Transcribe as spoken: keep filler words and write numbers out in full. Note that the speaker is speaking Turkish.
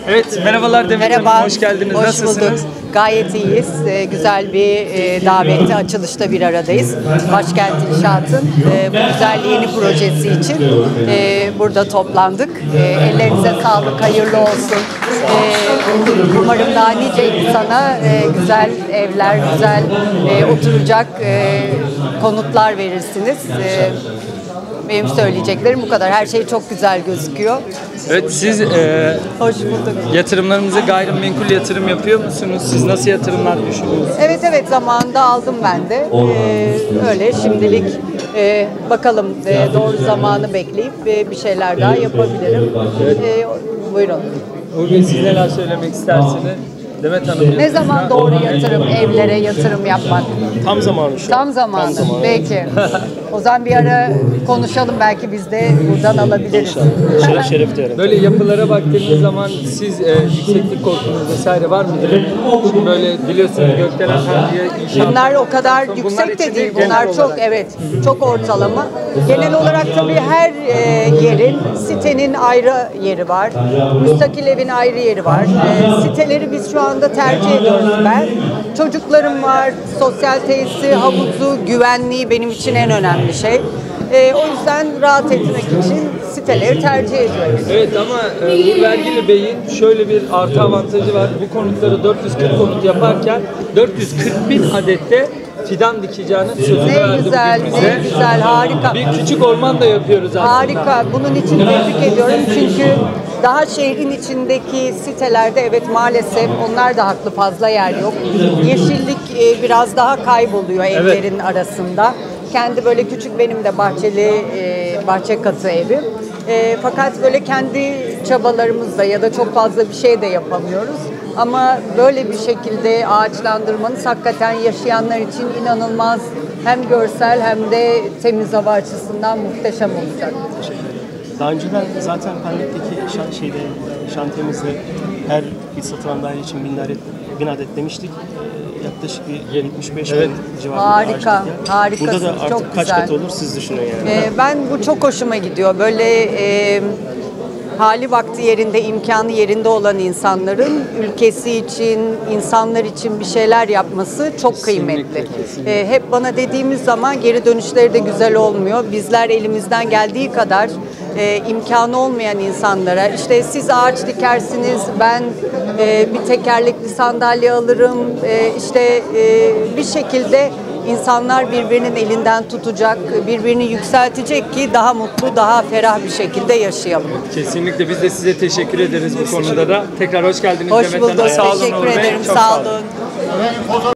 Evet, merhabalar Demet Merhaba, Hanım, hoş geldiniz. Hoş Nasılsınız? bulduk. Gayet iyiyiz. Ee, güzel bir e, davette, açılışta bir aradayız. Başkent İnşaat'ın e, bu güzel yeni projesi için e, burada toplandık. E, ellerinize sağlık, hayırlı olsun. E, umarım daha nice insana e, güzel evler, güzel e, oturacak e, konutlar verirsiniz. E, Benim söyleyeceklerim bu kadar. Her şey çok güzel gözüküyor. Evet, siz e, Hoş bulduk. yatırımlarınızı gayrimenkul yatırım yapıyor musunuz? Siz nasıl yatırımlar düşünüyorsunuz? Evet evet zamanında aldım ben de. Ee, öyle şimdilik e, bakalım e, doğru zamanı bekleyip e, bir şeyler daha yapabilirim. E, buyurun. Bugün siz neler söylemek istersiniz? Demet Hanım. Ne zaman doğru yatırım, evlere yatırım yapmak? Tam zamanı şu. Tam zamanı. Peki. O zaman bir ara konuşalım, belki biz de buradan alabiliriz. Şeref şeref diyorum. Böyle yapılara baktığınız zaman siz e, yükseklik korkunuz vesaire var mıdır? Şimdi böyle biliyorsunuz Gökdelen Efendi'ye inşaat... Bunlar o kadar Bunlar yüksek için de değil. genel Bunlar çok olarak. evet çok ortalama. Genel olarak tabii her e, yerin, sitenin ayrı yeri var. Müstakil evin ayrı yeri var. E, siteleri biz şu anda tercih ediyoruz ben. Çocuklarım var, sosyal tesisi, havuzu, güvenliği benim için en önemli şey. E, o yüzden rahat etmek için siteleri tercih ediyoruz. Evet ama e, Uğur Vergili Bey'in şöyle bir artı avantajı var. Bu konutları dört yüz kırk konut yaparken dört yüz kırk bin adette fidan dikeceğinin sözünü Ne verdi güzel, bugün bize. ne güzel, harika. Bir küçük orman da yapıyoruz aslında. Harika. Bunun için tebrik ediyorum. Çünkü daha şehrin içindeki sitelerde evet maalesef onlar da haklı, fazla yer yok. Yeşillik e, biraz daha kayboluyor evlerin arasında. Kendi böyle küçük, benim de bahçeli e, bahçe katı evim. E, fakat böyle kendi çabalarımızla ya da çok fazla bir şey de yapamıyoruz. Ama böyle bir şekilde ağaçlandırmanız hakikaten yaşayanlar için inanılmaz, hem görsel hem de temiz hava açısından muhteşem olacak. Daha önceden zaten Pendik'teki şan, şeyde, şantiyemizde her bir satılan daire için bin adet, bin adet demiştik. Ee, yaklaşık bir yetmiş beş Evet. bin civarında Harika, açtık ya. harikasınız, Burada da artık çok kaç güzel. kat olur siz düşünün yani. Ee, ben bu çok hoşuma gidiyor. Böyle e, hali vakti yerinde, imkanı yerinde olan insanların ülkesi için, insanlar için bir şeyler yapması çok kıymetli. Ee, hep bana dediğimiz zaman geri dönüşleri de güzel olmuyor. Bizler elimizden geldiği kadar e, imkanı olmayan insanlara, işte siz ağaç dikersiniz, ben e, bir tekerlekli sandalye alırım, e, işte e, bir şekilde İnsanlar birbirinin elinden tutacak, birbirini yükseltecek ki daha mutlu, daha ferah bir şekilde yaşayalım. Kesinlikle biz de size teşekkür ederiz bu konuda da. Tekrar hoş geldiniz Hoş Demet bulduk, Hanım. Sağ olun teşekkür Uğur Bey. ederim, Çok sağ olun.